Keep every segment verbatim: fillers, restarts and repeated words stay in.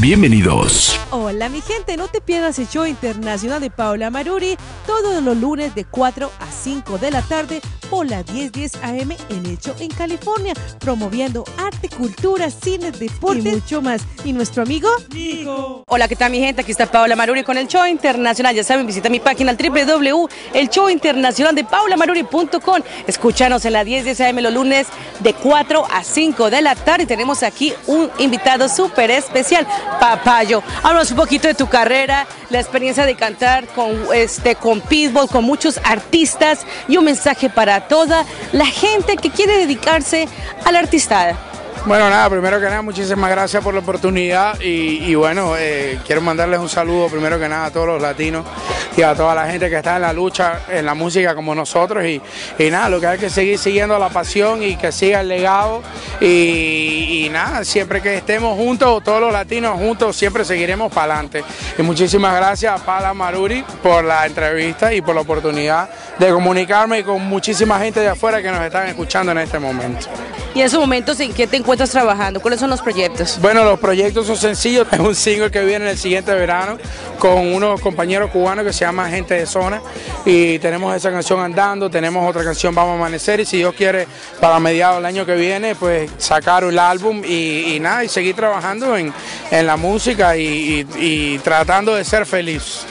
Bienvenidos. Hola mi gente, no te pierdas el show internacional de Paola Maruri todos los lunes de cuatro a cinco de la tarde por la diez diez A M en el show en California, promoviendo arte, cultura, cine, deporte y mucho más. ¿Y nuestro amigo? Nico. Hola, ¿qué tal mi gente? Aquí está Paola Maruri con el show internacional. Ya saben, visita mi página doble u doble u doble u punto el show internacional de paola maruri punto com. Escúchanos en la diez diez A M los lunes de cuatro a cinco de la tarde. Tenemos aquí un invitado súper especial, Papayo. Háblanos un poquito de tu carrera, la experiencia de cantar con, este, con Pitbull, con muchos artistas y un mensaje para toda la gente que quiere dedicarse a la artistada. Bueno, nada, primero que nada, muchísimas gracias por la oportunidad y, y bueno, eh, quiero mandarles un saludo primero que nada a todos los latinos y a toda la gente que está en la lucha, en la música como nosotros y, y nada, lo que hay que seguir siguiendo la pasión y que siga el legado y, y nada, siempre que estemos juntos, todos los latinos juntos, siempre seguiremos para adelante. Y muchísimas gracias a Paola Maruri por la entrevista y por la oportunidad de comunicarme con muchísima gente de afuera que nos están escuchando en este momento. Y en esos momentos, ¿en qué te encuentras trabajando? ¿Cuáles son los proyectos? Bueno, los proyectos son sencillos. Es un single que viene el siguiente verano con unos compañeros cubanos que se llama Gente de Zona y tenemos esa canción andando, tenemos otra canción Vamos a Amanecer y si Dios quiere para mediados del año que viene pues sacar el álbum y, y nada, y seguir trabajando en, en la música y, y, y tratando de ser feliz.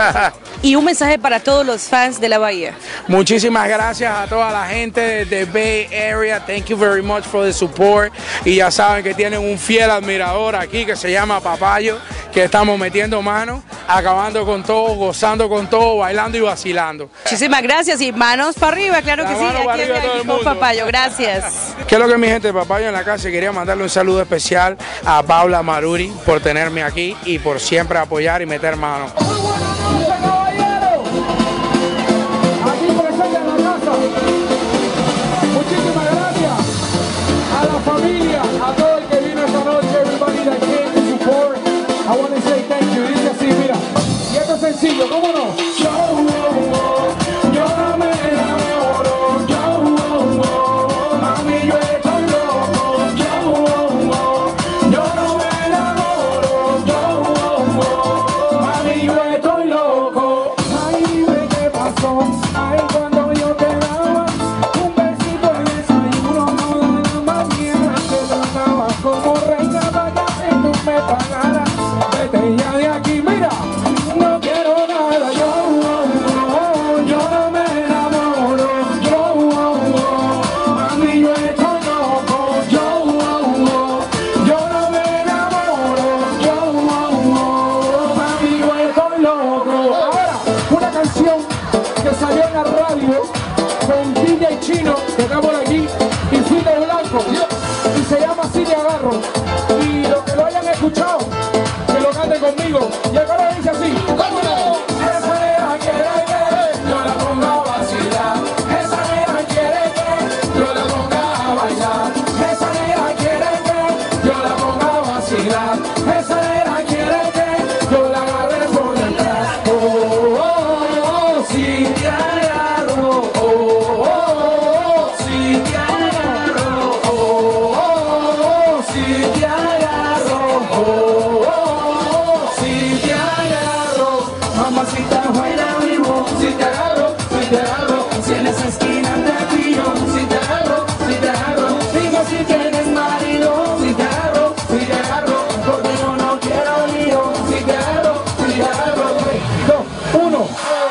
Y un mensaje para todos los fans de la Bahía. Muchísimas gracias a toda la gente de Bay Area. Thank you very much for the support. Y ya saben que tienen un fiel admirador aquí que se llama Papayo, que estamos metiendo mano, acabando con todo, gozando con todo, bailando y vacilando. Muchísimas gracias y manos para arriba, claro que sí. Aquí, aquí con Papayo, gracias. ¿Qué es lo que mi gente de Papayo en la casa? Quería mandarle un saludo especial a Paola Maruri por tenerme aquí y por siempre apoyar y meter mano. Muchísimas gracias a la familia, a todo el que vino esta noche, everybody that came to support. I want to say thank you. Dice así, mira, y esto es sencillo, ¿cómo no? Yo, oh, oh, yo no me enamoro, yo, oh, oh, mami, yo estoy loco, yo, oh, oh, yo no me enamoro, yo, oh, oh, mami, yo estoy loco. Ay, dime qué pasó, ay, cuando yo te daba un besito en el desayuno, no de la mañana, te trataba como reina para que tú me pagaras. Vete ya de aquí, mira, no quiero nada, yo, oh, oh, yo no me enamoro, yo, oh, oh, mami, yo estoy loco, yo, oh, oh, yo no me enamoro, yo, oh, oh, mami, yo estoy loco. Ahora, una canción que salió en la radio con D J Chino, que está por aquí, y Fide Blanco, y se llama Así te agarro, y los que lo hayan escuchado, que lo canten conmigo, y el coro dice así, ¡vámonos! Esa nena quiere que yo la ponga a vacilar, esa nena quiere que yo la ponga a bailar, esa nena quiere que yo la ponga a vacilar, esa nena quiere que yo la agarre por detrás, oh, oh, oh, oh, si te agarro, oh, oh, oh, si te agarro, oh, oh, oh, si te agarro, oh, oh, oh, si te agarro, mamacita juega vivo, si te agarro, si te agarro, si en esa esquina te pillo, si te agarro, si te agarro, digo si tienes marido, si te agarro, si te agarro, porque yo no quiero lío, si te agarro, si te agarro, tres, dos, uno.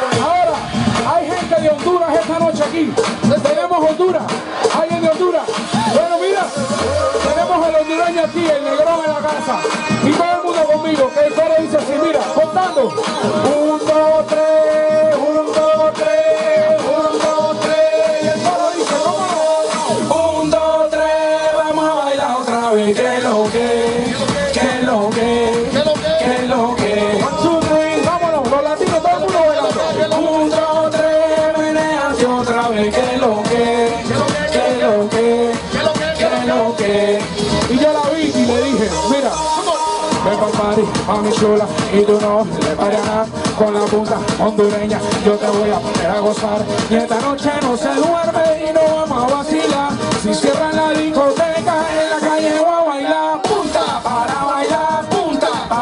Ahora, hay gente de Honduras esta noche aquí, tenemos Honduras, alguien de Honduras, bueno mira, tenemos el hondureño aquí, el negrón en la casa, y todo el mundo conmigo, que el coro dice así, mira, contando, un, dos, tres, un, dos, tres, un, dos, tres, y el coro dice, ¿cómo no? Un, dos, tres, vamos a bailar otra vez, que lo que, que lo que, que lo que, one, two, three, vámonos, los latinos, todo el mundo bailando, un, dos, tres, meneate otra vez, que lo que, que lo que, que lo que, y yo la vi y le dije, mira, ven pa'l party, mami chula, y tú no le paras nada con la punta hondureña, yo te voy a poner a gozar, y esta noche no se duerme y no vamos a vacilar, si cierran la discoteca en la calle voy a bailar, punta para bailar, punta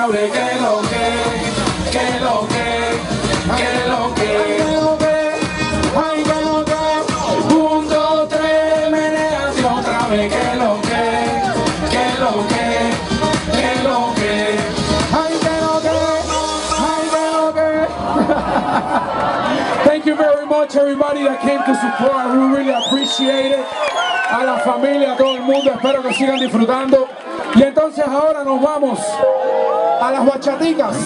sabe que lo que, que lo que, que lo que, que lo que, ay que lo que, un, dos, tres, meneas y otra vez que lo que, que lo que, que lo que, ay que lo que, ay que lo que. Thank you very much everybody that came to support, we really appreciate it. A la familia, a todo el mundo, espero que sigan disfrutando. Y entonces ahora nos vamos a las bachaticas.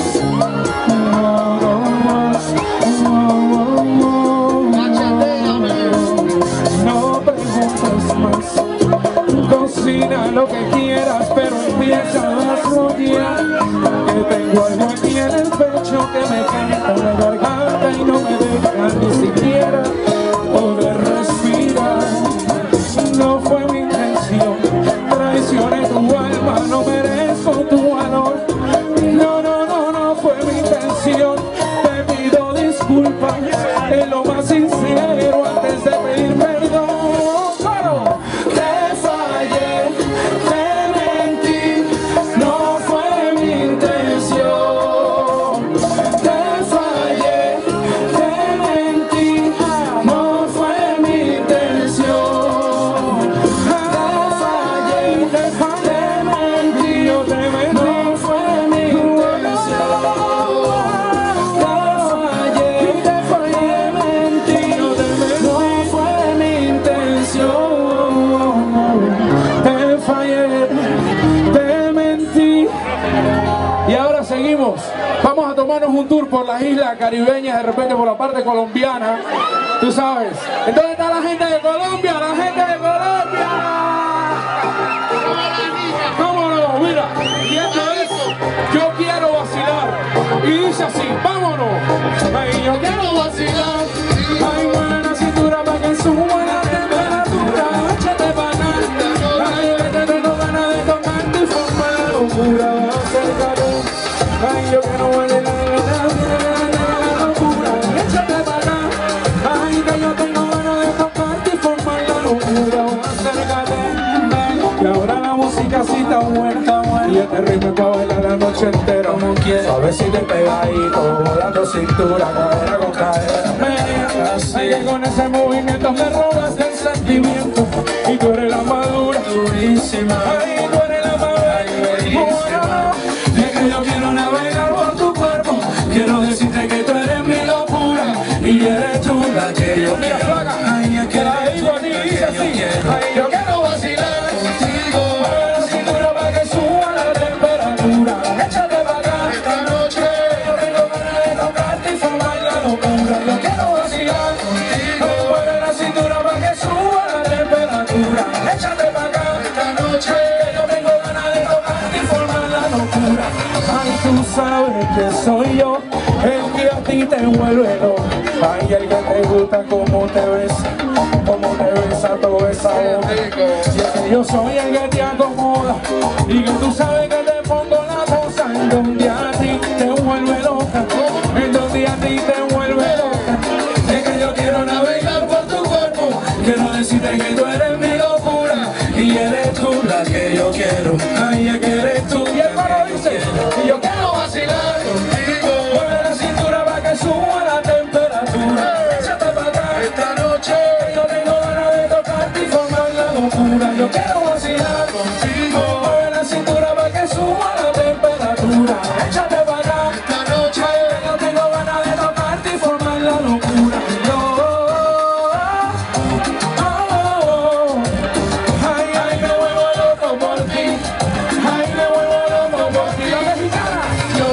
No preguntes más, cocina lo que quieras, pero empieza a rodear. Que tengo algo aquí en el pecho que me canta la garganta y no me deja ni siquiera poder respirar. No fue mi intención, traicioné tu alma, no merezco tu valor. No, no, no, no fue mi intención, te pido disculpas, en lo más sincero antes de pedir perdón. Claro, te fallé, te mentí, no fue mi intención. Te fallé, te mentí, no fue mi intención. Vamos a tomarnos un tour por las islas caribeñas, de repente por la parte colombiana, tú sabes. ¿Dónde está la gente de Colombia? ¡La gente de Colombia! ¿Cómo no? Mira, y esto es Yo Quiero Vacilar. Y dice así, vámonos. Ay, yo quiero vacilar. Ay, mueve la cintura para que suba la temperatura. Échate para acá. Ay, vete, tengo ganas de tocarte y formar la locura. Acércate. Ay, yo que no vale la la locura, échate para acá. Ay, que yo tengo ganas de tocarte y formar la locura. Acércate. Y ahora la música sí está buena, y este ritmo para bailar la noche entera. Como quieras, a ver si te pegadito, volando cintura, cadera con cadera. Ay, que con ese movimiento me robas el sentimiento, y tú eres la madura, durísima. Ay, tú eres la madura, buenísima. Yo quiero navegar por tu cuerpo, quiero decirte que tú eres mi locura y eres tú la que yo quiero. Ay, es que la digo a ti, dice así. Ay, yo quiero vacilar contigo, mueve la cintura para que suba la temperatura. Échate para acá esta noche, yo tengo ganas de tocarte y formar la locura. Yo quiero vacilar contigo, mueve la cintura para que suba la temperatura. Échate para acá esta noche, yo tengo ganas de tocarte y formar la locura. Ay, tú sabes que soy yo, el que a ti te vuelve loco. Ay, el que te gusta como te besa, como te besa toda esa boca. Y es que yo soy el que te acomoda, y que tú sabes que te pongo la cosa en donde a ti te vuelve loca, en donde a ti te vuelve loca. Es que yo quiero navegar por tu cuerpo, quiero decirte que tú eres mi locura, y eres tú la que yo quiero. Ay, es que eres tú. Y el coro dice, y yo quiero vacilar contigo, mueve la cintura para que suba la temperatura. Échate para acá esta noche, yo tengo ganas de tocarte y formar la locura. Yo quiero vacilar contigo, mueve la cintura para que suba la temperatura. Échate para acá esta noche, yo tengo ganas de tocarte y formar la locura. Yo, oh, oh, oh. Ay, ay, me vuelvo loco por ti. Ay, me vuelvo loco por ti. La mexicana. Yo,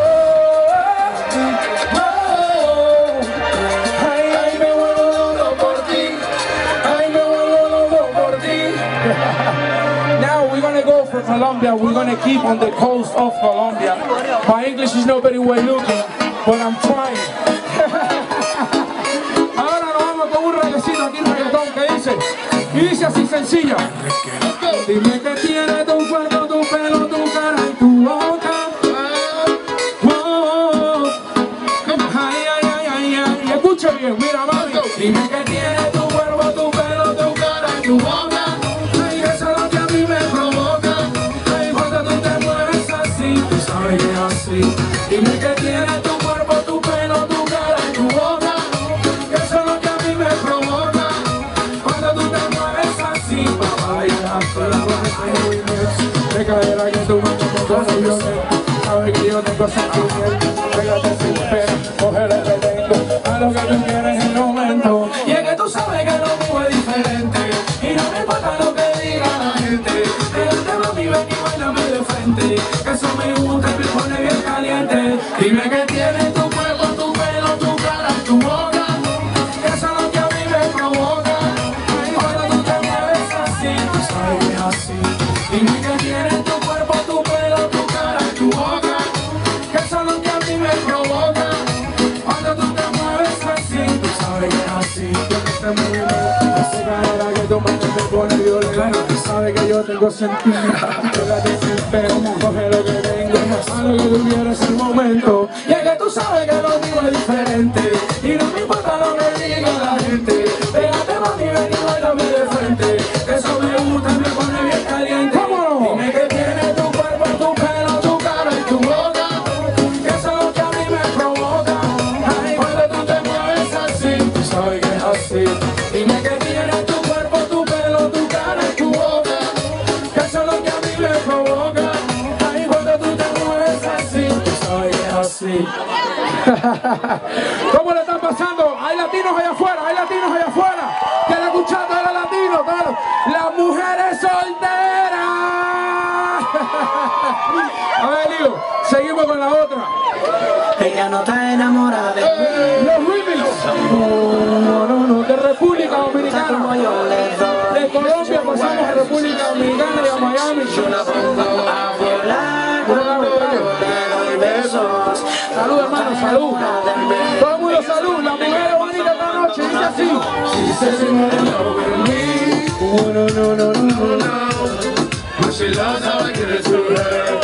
oh, oh. Ay, ay, me vuelvo loco por ti. Ay, me vuelvo loco por ti. Now we're gonna go for Colombia. We're gonna keep on the coast of Colombia. My English is not very well looking, but I'm trying. Ahora nos vamos con un reggaecito aquí, un reggaetón que dice, y dice así sencilla. Dime que tiene tu cuerpo, tu pelo, tu cara y tu boca. Oh, ay, ay, ay, ay, ay. Escucha bien, mira, mami. Dime que tiene tu cuerpo, tu pelo, tu cara y tu boca. Ay, eso es lo que a mí me provoca. Ay, cuando tú te mueves así, tú sabes así. Dime que tiene tu cuerpo, tu pelo, tu cara y tu boca, que eso es lo que a mí me provoca. Cuando tú te mueves así, pa' bailar sola con ese movimiento. Me caerá que tú me tomas violento. Sabes que yo tengo sentimiento. Pégate sin pena, coge lo que tengo, a lo que tú quieres en el momento. Y es que tú sabes que lo mío es diferente, y no me importa lo que diga la gente. Déjate mami, ven y bailame de frente, que eso me gusta y me pone bien caliente. Dime que tienes tu cuerpo, tu pelo, tu cara y tu boca, que eso es lo que a mí me provoca. Y cuando tú te mueves así, tú sabes que es así. Dime que tienes tu cuerpo, tu pelo, tu cara y tu boca, que eso es lo que a mí me provoca. Cuando tú te mueves así, tú sabes que es así. Este movimiento, esa cadera que tú me te pone violenta. Tú sabes que yo tengo sentimiento. Pégate sin pena, coge lo que tengo, a lo que tú quieres el momento. Y es que tú sabes que lo digo es diferente, y no me importa lo que diga la gente. Pégate mami, ven y bailame de frente, que eso me gusta y me pone bien caliente. Dime que tienes tu cuerpo, tu pelo, tu cara y tu boca, que eso es lo que a mí me provoca. Ay, cuando tú te mueves así, tú sabes que es así. Dime que tienes tu cuerpo, tu pelo, tu cara y tu boca, que eso es lo que a mí me provoca. Ay, cuando tú te mueves así, tú sabes que es así. ¿Cómo le están pasando? Hay latinos allá afuera, hay latinos allá afuera. ¿Quieren escuchar a los latinos? Todas las mujeres solteras. A ver, Lío, seguimos con la otra. Ella no está enamorada de mí. Los remix. No, no, no, de República Dominicana. De Colombia pasamos a República Dominicana y a Miami. Yo la pongo a volar, le doy besos. Salud, hermano, salud. Todo el mundo salud. La mujer es bonita esta noche, dice así. She says she wanna know with me. Oh, no, no, no, no, no, no. But she loves how I give it to her.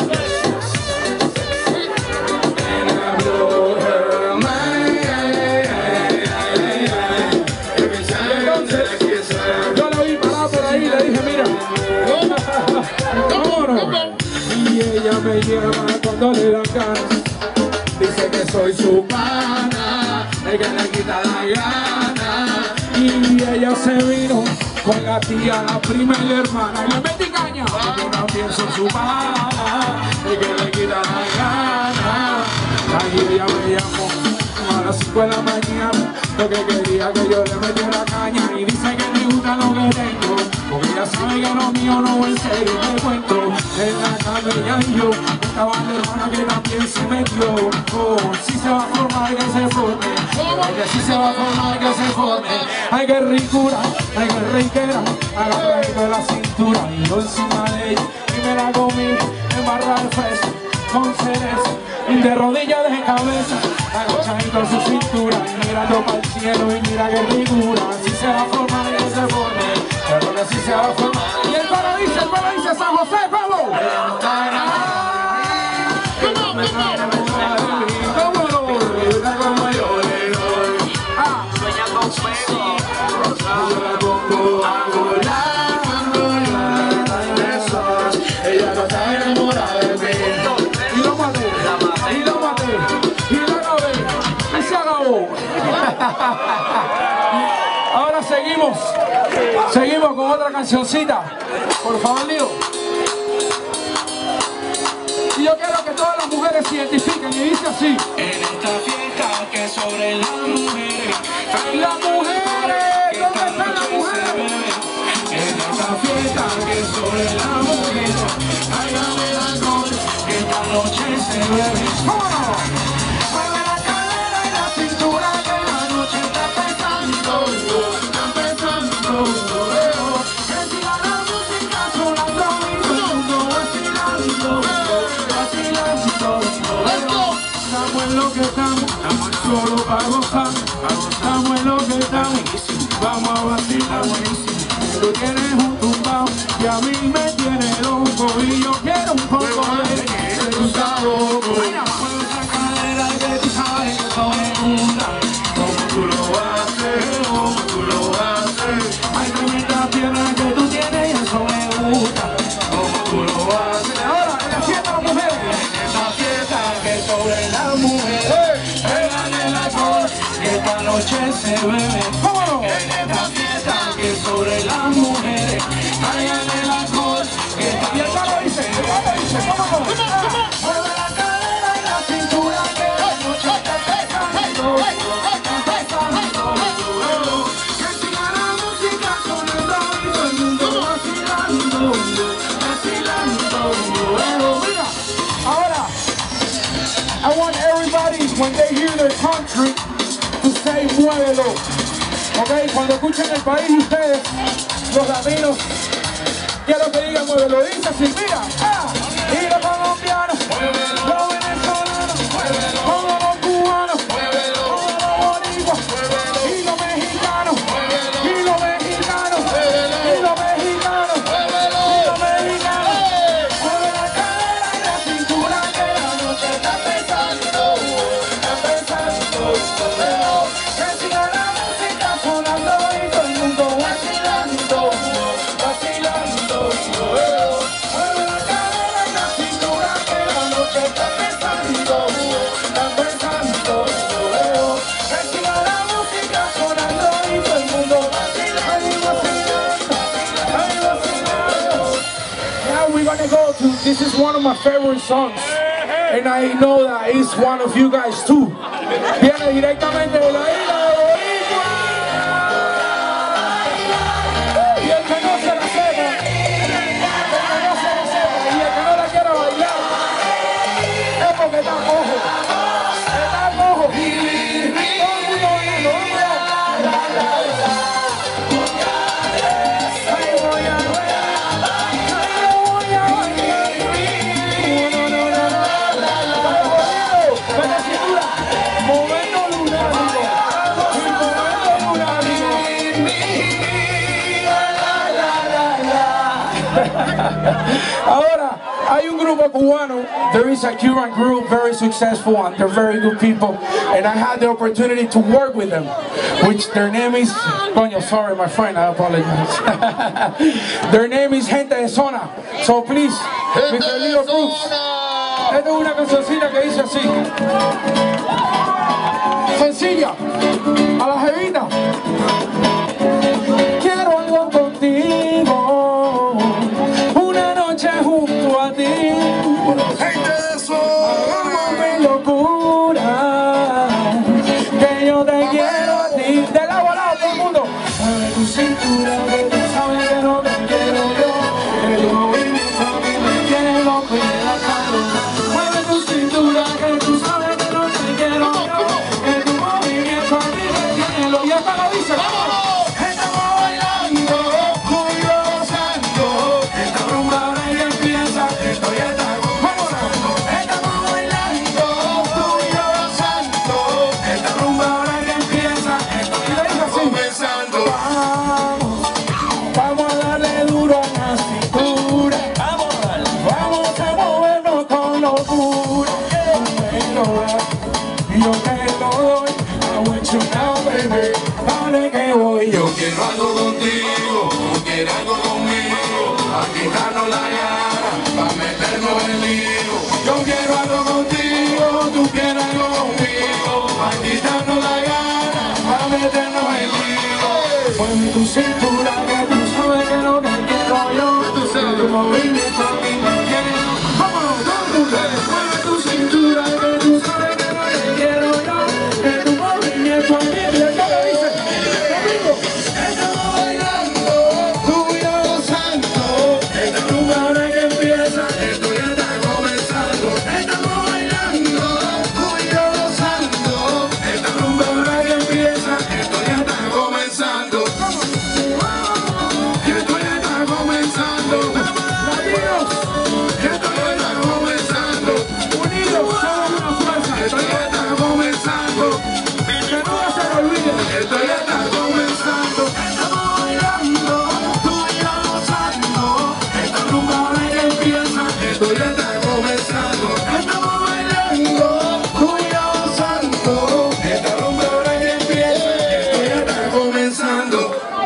And I blow her mind. Every time I kiss her. Yo la vi parada por ahí y le dije, mira, vámonos. Y ella me lleva cuando le dan ganas. Dice que soy su pana, el que le quita la gana. Y ella se vino con la tía, la prima y la hermana. Y le metí caña, porque yo también soy su pana, el que le quita la gana. Ahí ella me llamó a las cinco de la mañana, porque quería que yo le metiera caña. Y dice que me gusta lo que tengo, porque ella sabe que lo mío no es serio. Me cuento en la cama ella y yo, estaba la hermana que también se metió. Oh, si se va a formar que se forme, que si se va a formar que se forme. Ay, que ricura, ay, que riquera, agarré de la cintura y yo encima de ella y me la comí, embarrar fresco con cerezo, de rodillas de cabeza, agachadito en su cintura, y mirando para el cielo y mira que ricura. Si se va a formar que se forme, pero que si se va a formar. Y el coro dice, el coro dice San José, vamos. Ahora seguimos, seguimos con otra cancioncita. Por favor, Lío. Y yo quiero que todas las mujeres se identifiquen y dice así. En esta fiesta que sobre las mujeres, Las mujeres, ¿dónde están las mujeres? en esta fiesta que sobre las mujeres, hágame el alcohol, que esta noche se bebe. ¡Vámonos! Mueve la cadera y la cintura, que la noche está empezando, está empezando. Reciba la música sonando y todo el mundo vacilando, vacilando. Estamos en lo que estamos, estamos solo para gozar. Estamos en lo que estamos, vamos a vacilar. Tú tienes un tumbao y a mí me tiene loco y yo quiero un poco de tu sabor. Mueve esa cadera que tú sabes que eso me gusta, como tú lo haces, como tú lo haces. Hay tremenda pierna que tú tienes y eso me gusta. Como tú lo haces. Ahora, en la fiesta de las mujeres. En esa fiesta que noche se bebe. ¡Vámonos! En esta fiesta que sobre las mujeres traigan el alcohol que Y el esta palo dice, el palo dice, vámonos. mueve la cadera y la cintura que la noche está empezando, empezando. Que siga la música sonando y todo el mundo vacilando, vacilando. Mira, ahora, I want everybody, when they hear their country, to say muévelo. Ok, cuando escuchen el país ustedes, los latinos, quiero que digan muévelo. Dice así, mira, ah, y los colombianos, los venezolanos, todos los cubanos, todos los boricuas, y los mexicanos, y los mexicanos, y los mexicanos, y los mexicanos. Mueve la cadera y la cintura que la noche está empezando, está empezando. Que siga la música sonando y todo el mundo vacilando, vacilando. Mueve la cadera y la cintura que la noche está empezando, está empezando. Que siga la música sonando y todo el mundo vacilando, vacilando, vacilando. Now we're gonna go to, this is one of my favorite songs, and I know that it's one of you guys too. Viene directamente de la isla de Boricua. Y el que no se la sepa, el que no se la sepa, y el que no la quiera bailar, es porque está cojo. Está cojo. Todo el mundo bailando, Ahora, hay un grupo cubano. There is a Cuban group, very successful, and they're very good people. And I had the opportunity to work with them, which their name is, coño, sorry my friend, I apologize. Their name is Gente de Zona. So please, Mister Leo Cruz. Esta es una cancioncita que dice así. Sencilla, a la jevita. Quiero algo contigo, una noche junto a ti. Gente de Zona. Hagamos locura, que yo te quiero a ti. De lado a lado todo el mundo. Mueve tu cintura, que tú sabes que no te quiero yo. Que tu movimiento a mí me tiene loco y me da calor. Mueve tu cintura, que tú sabes que no te quiero yo. Que tu movimiento a mí me tiene loco. Y esta lo dice, vámonos. Estamos bailando, muy gozando. Esta rumba ahora ya empieza, esto ya está comenzando. Estamos bailando, muy gozando. Esta rumba ahora ya empieza, esto ya está comenzando. Vamos, vamos a darle duro a la cintura. Vamos a darle. Vamos a movernos con locura. Y yo te lo doy. I want you now, baby. Dale que voy yo. Yo quiero algo contigo, tú quieres algo conmigo. A quitarnos la gana, pa' meternos en lío. Yo quiero algo contigo, tú quieres algo conmigo. A quitarnos la gana, pa' meternos en lío. Mueve tu cintura, que tú sabes que lo que quiero yo. Tú sabes. Que tu movimiento a mí me tiene. Vámonos, todo el mundo. Mueve tu cintura, que tú sabes que lo que quiero yo. Que tu movimiento a mí me tiene. Estamos bailando, tú y yo gozando. Esta rumba ahora que empieza, esto ya está comenzando. Estamos bailando, tú y yo gozando. Esta rumba ahora que empieza, esto ya está comenzando. Esto ya está comenzando. Latinos, Esto ya está comenzando. unidos, somos una fuerza. Esto ya está comenzando. Que nunca se me olvide. Esto ya está comenzando. Estamos bailando, tú y yo gozando. Esta rumba ahora que empieza, esto ya está comenzando. Estamos bailando, tú y yo gozando. Esta rumba ahora que empieza, esto ya está comenzando.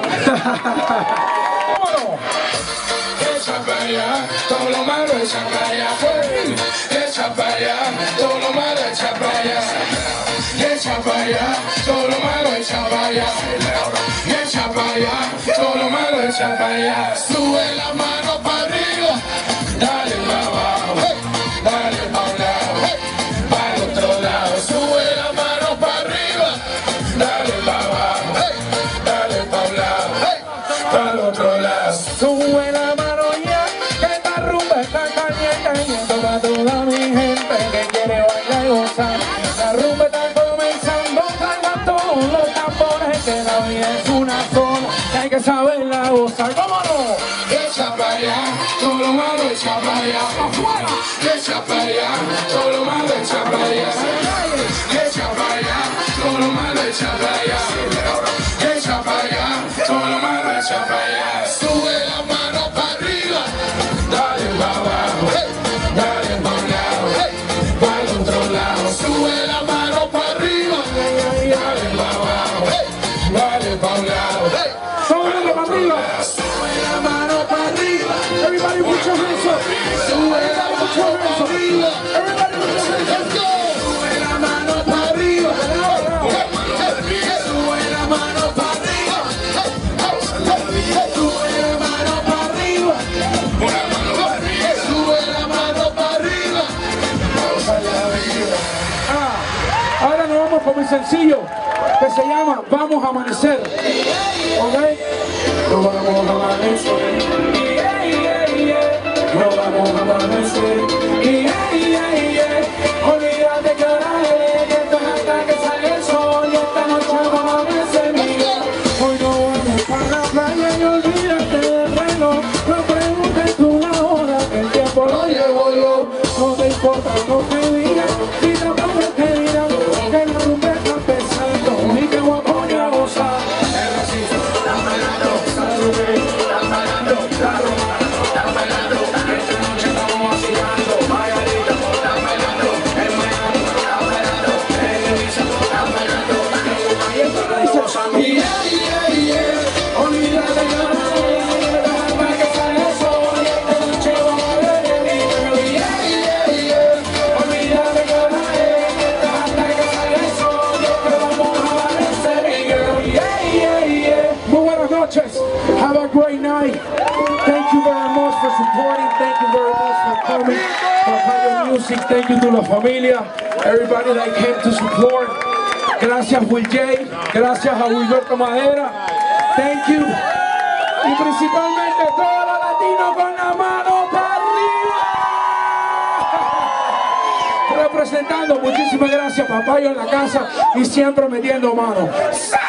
Vámonos. Echa para allá, todo lo malo echa para allá. Echa para allá, todo lo malo echa para allá. Echa para allá, todo lo malo echa allá, y echa para allá, todo lo malo echa para allá. Sube la mano para arriba, dale para abajo, dale para un lado, para el otro lado. Sube la mano para arriba, dale para abajo, dale para un lado, para el otro lado. Sube la mano ya, que esta rumba está caliente, y toda toda mi gente que quiere bailar y gozar. La rumba está comenzando, traigan todos los tambores, que la vida es una sola, que hay que saberla gozar. ¿Cómo no? Echa para allá, todo lo malo echa para allá, afuera. Echa para allá, todo lo malo echa para allá. Echa para allá, todo lo malo echa para allá. Echa para allá, todo lo malo echa para allá. Sube la mano para arriba, dale para abajo, dale para un lado, para el otro lado. Sube la mano para arriba, dale para abajo, dale para un lado. Sube para arriba. Sube la mano para arriba. Everybody put your hands up. Sube la mano para arriba. Everybody put your hands up. Let's go. Sube la mano para arriba. Sube la mano para arriba. Sube la mano para arriba. Sube la mano para arriba. Vamos a la vida. Ah, ahora nos vamos con mi sencillo que se llama Vamos a Amanecer. ¿Ok? Nos vamos a amanecer. Yeah, yeah, yeah. Nos vamos a amanecer. Yeah, yeah, yeah. Olvídate que ahora es, que esto es hasta que sale el sol. Y esta noche vamos a amanecer, mira. Hoy no vamos para la playa y olvídate del reloj. No preguntes tú la hora, que el tiempo lo llevo yo. No te importa lo que digan, ni tampoco te dirán que la rumba está empezando y que voy a poner a gozar. Yeah, yeah, yeah. Olvídate que ahora es, que sale el sol y esta noche vamos a ver el día. Yeah, yeah, yeah. Olvídate que ahora es, hasta que sale el sol y que vamos a amanecer, girl. Yeah, yeah, yeah. Muy buenas noches. Have a great night. Thank you very much for supporting. Thank you very much for coming. Papaya Music. Thank you to la familia. Everybody that came to support. Gracias Will J, gracias a Wilberto Madera, thank you. Y principalmente todos los latinos con la mano para arriba. Representando, muchísimas gracias, Papayo en la casa y siempre metiendo mano.